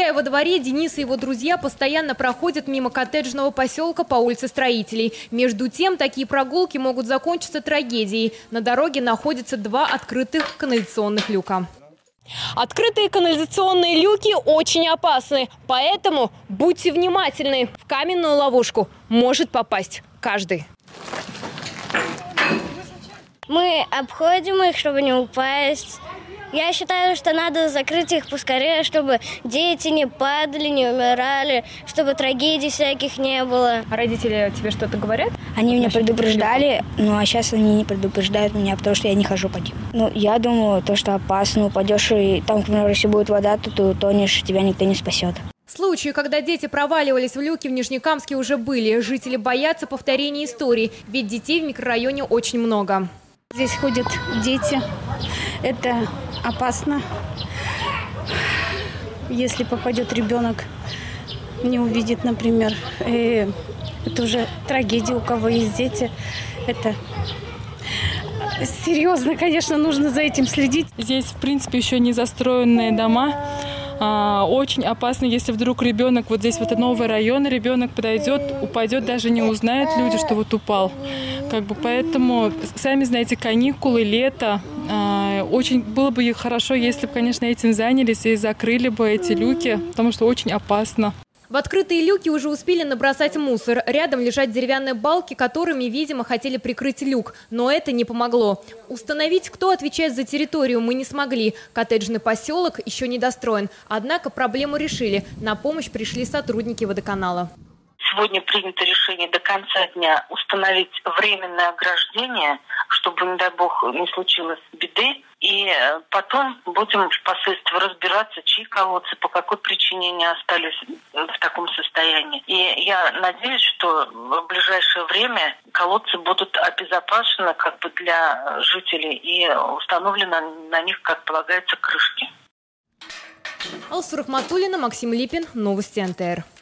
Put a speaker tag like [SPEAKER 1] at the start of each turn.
[SPEAKER 1] Гуляя во дворе, Денис и его друзья постоянно проходят мимо коттеджного поселка по улице Строителей. Между тем, такие прогулки могут закончиться трагедией. На дороге находятся два открытых канализационных люка. Открытые канализационные люки очень опасны, поэтому будьте внимательны. В каменную ловушку может попасть каждый.
[SPEAKER 2] Мы обходим их, чтобы не упасть. Я считаю, что надо закрыть их поскорее, чтобы дети не падали, не умирали, чтобы трагедий всяких не было.
[SPEAKER 1] А родители тебе что-то говорят?
[SPEAKER 3] Они меня предупреждали, ну а сейчас они не предупреждают меня, потому что я не хожу по ним. Ну, я думаю, то, что опасно, упадешь, и там, к примеру, если будет вода, то ты утонешь, тебя никто не спасет.
[SPEAKER 1] Случаи, когда дети проваливались в люки, в Нижнекамске уже были. Жители боятся повторения истории, ведь детей в микрорайоне очень много.
[SPEAKER 4] Здесь ходят дети. Это опасно. Если попадет ребенок, не увидит, например, это уже трагедия, у кого есть дети. Это серьезно, конечно, нужно за этим следить.
[SPEAKER 5] Здесь, в принципе, еще не застроенные дома. Очень опасно, если вдруг ребенок, вот здесь вот это новый район, ребенок подойдет, упадет, даже не узнают люди, что вот упал. Поэтому, сами знаете, каникулы, лето. Очень было бы хорошо, если бы, конечно, этим занялись и закрыли бы эти люки, потому что очень опасно.
[SPEAKER 1] В открытые люки уже успели набросать мусор. Рядом лежат деревянные балки, которыми, видимо, хотели прикрыть люк. Но это не помогло. Установить, кто отвечает за территорию, мы не смогли. Коттеджный поселок еще не достроен. Однако проблему решили. На помощь пришли сотрудники водоканала.
[SPEAKER 6] Сегодня принято решение до конца дня установить временное ограждение, чтобы, не дай бог, не случилось беды. И потом будем впоследствии разбираться, чьи колодцы, по какой причине не остались в таком состоянии. И я надеюсь, что в ближайшее время колодцы будут обезопасены для жителей и установлены на них, как полагается, крышки.
[SPEAKER 1] Алсу Рахматуллина, Максим Липин, Новости НТР.